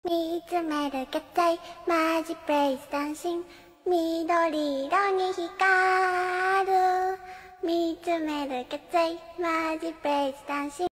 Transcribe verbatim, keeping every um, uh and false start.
見つめる血液マジブレイスダンシング緑色に光る見つめる血液マジブレイスダンシング